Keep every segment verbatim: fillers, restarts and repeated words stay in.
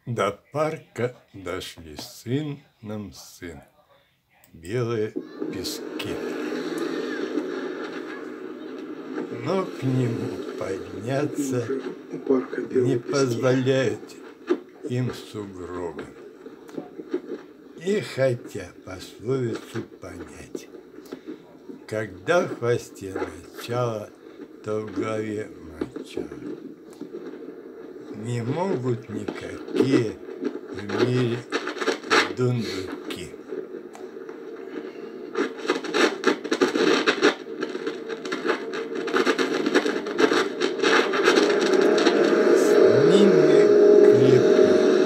До парка дошли сын нам сын, белые пески. Но к нему подняться не позволяют им сугробы. И хотя пословицу понять, когда в хвосте начало, то в голове мочало. Не могут никакие в мире дундуки. С ними клепы.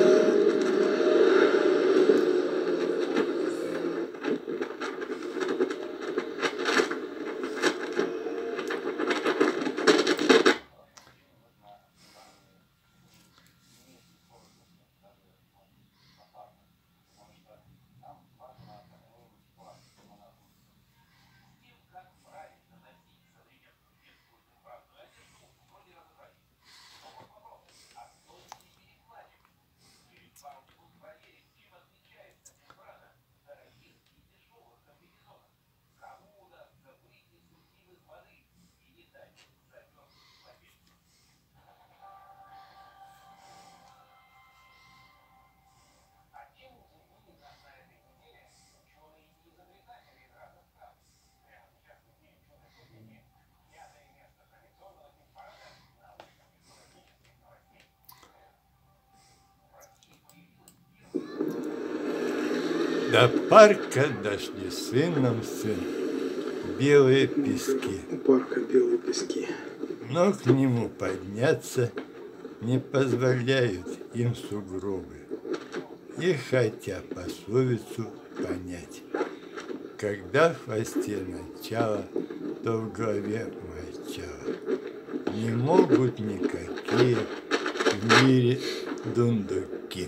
До парка дошли сын нам сын, белые пески. У парка белые пески. Но к нему подняться не позволяют им сугробы. И хотя пословицу понять, когда в хвосте начало, то в голове мочало. Не могут никакие в мире дундуки.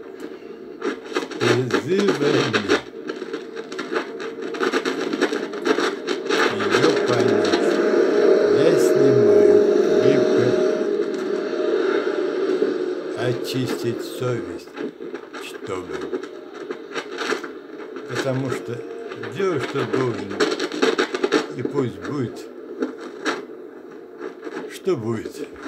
Призывами ее понять. Я снимаю клипы, очистить совесть, чтобы. Потому что делай, что должен, и пусть будет, что будет.